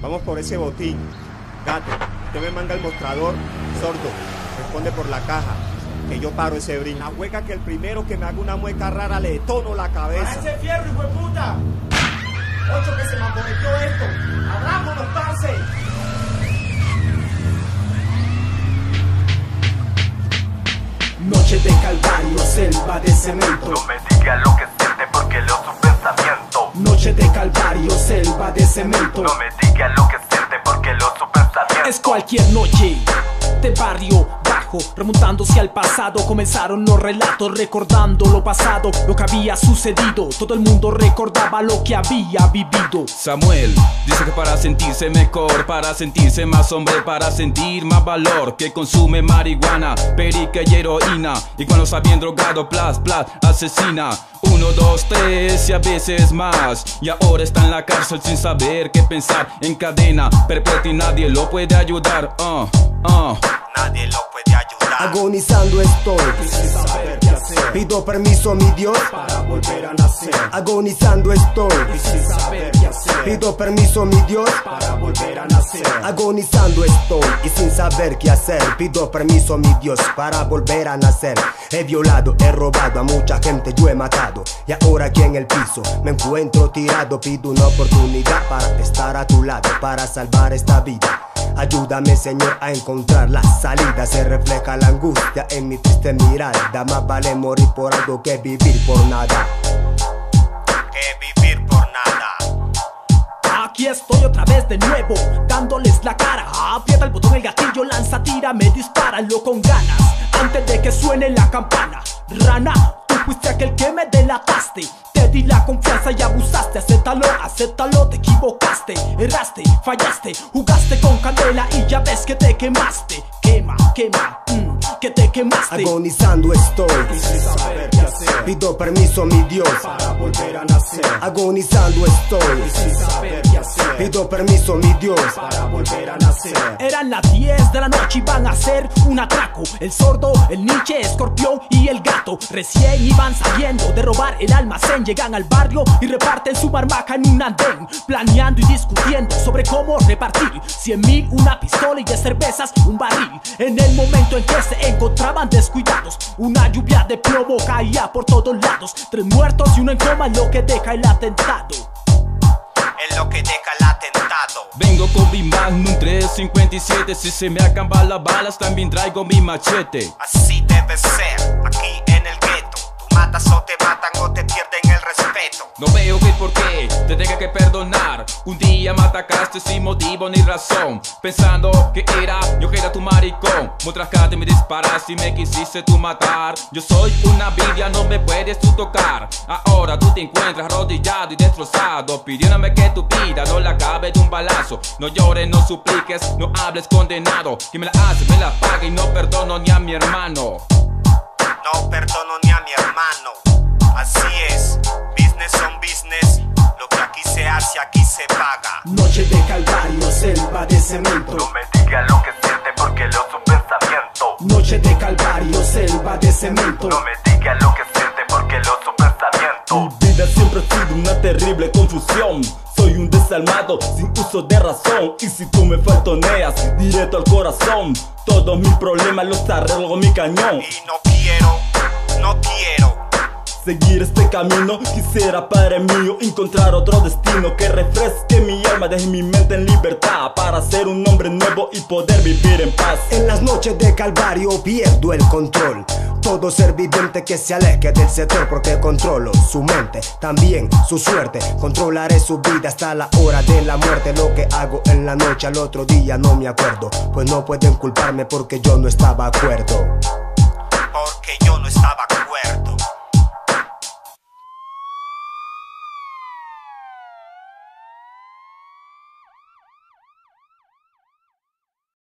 Vamos por ese botín. Gato, usted me manda el mostrador. Sordo, responde por la caja, que yo paro ese brinco. La hueca que el primero que me haga una mueca rara le detono la cabeza. ¡A ese fierro, hijo de puta! 8 que se me aborreció esto. ¡Abrámonos, parce! Noche de calvario, selva de cemento. No me diga lo que siente porque leo su pensamiento. Noche de calvario, selva de cemento. No me diga lo que siente porque leo su pensamiento. Es cualquier noche de barrio bajo, remontándose al pasado. Comenzaron los relatos recordando lo pasado, lo que había sucedido. Todo el mundo recordaba lo que había vivido. Samuel dice que para sentirse mejor, para sentirse más hombre, para sentir más valor, que consume marihuana, perica y heroína. Y cuando está bien drogado, plas, plas, asesina. 1, 2, 3 y a veces más. Y ahora está en la cárcel sin saber qué pensar. En cadena perpetua y nadie lo puede ayudar. Nadie lo puede ayudar. Agonizando estoy Y sin saber qué hacer pido permiso a mi Dios para volver a nacer. Agonizando estoy Y sin saber qué hacer pido permiso a mi Dios para volver a nacer. Agonizando estoy y sin saber qué hacer pido permiso a mi Dios para volver a nacer. He violado, he robado a mucha gente, yo he matado. Y ahora aquí en el piso me encuentro tirado. Pido una oportunidad para estar a tu lado, para salvar esta vida. Ayúdame, Señor, a encontrar la salida. Se refleja la angustia en mi triste mirada. Más vale morir por algo que vivir por nada. Que vivir por nada. Aquí estoy otra vez de nuevo, dándoles la cara. Aprieta el botón, el gatillo, lanza, tira, me dispáralo con ganas antes de que suene la campana. Rana, tú fuiste aquel que me delataste. Te di la confianza y abusaste. Acéptalo, acéptalo, te equivocaste. Erraste, fallaste, jugaste con candela y ya ves que te quemaste. Quema, quema, que te quemaste. Agonizando estoy Y sin saber qué hacer pido permiso a mi Dios para volver a nacer. Agonizando estoy Y sin saber qué hacer pido permiso a mi Dios para volver a nacer. Eran las 10 de la noche y van a hacer un atraco. El sordo, el Nietzsche, escorpión y el gato recién iban saliendo de robar el almacén. Llegan al barrio y reparten su marmaja en un andén, planeando y discutiendo sobre cómo repartir 100.000, una pistola y de cervezas un barril. En el momento en que se encontraban descuidados, una lluvia de plomo caía por todos lados. 3 muertos y uno en coma, lo que deja el atentado. Es lo que deja el atentado. Vengo con mi Magnum 357. Si se me acaban las balas también traigo mi machete. Así debe ser, aquí en el gueto. Tú matas o te matan o te pierden el respeto. No veo que por qué te tenga que perdonar. Un día me atacaste sin motivo ni razón, pensando que yo era tu maricón. Me trajaste, me disparaste y me quisiste tú matar. Yo soy una Biblia, no me puedes tú tocar. Ahora tú te encuentras arrodillado y destrozado, pidiéndome que tu vida no la acabe de un balazo. No llores, no supliques, no hables condenado. Quien me la hace, me la paga y no perdono ni a mi hermano. No perdono ni a mi hermano. Así es, business on business. Lo que aquí se hace, aquí se paga. Noche de calvario, selva de cemento. No me diga lo que siente porque leo su pensamiento. Noche de calvario, selva de cemento. No me diga lo que siente porque leo su pensamiento. Mi vida siempre ha sido una terrible confusión. Soy un desalmado sin uso de razón. Y si tú me faltoneas directo al corazón, todos mis problemas los arreglo con mi cañón. Y no quiero seguir este camino, quisiera, Padre mío, encontrar otro destino que refresque mi alma, deje mi mente en libertad para ser un hombre nuevo y poder vivir en paz. En las noches de calvario pierdo el control. Todo ser viviente que se aleje del sector, porque controlo su mente, también su suerte. Controlaré su vida hasta la hora de la muerte. Lo que hago en la noche al otro día no me acuerdo, pues no pueden culparme porque yo no estaba acuerdo. porque yo no estaba acuerdo.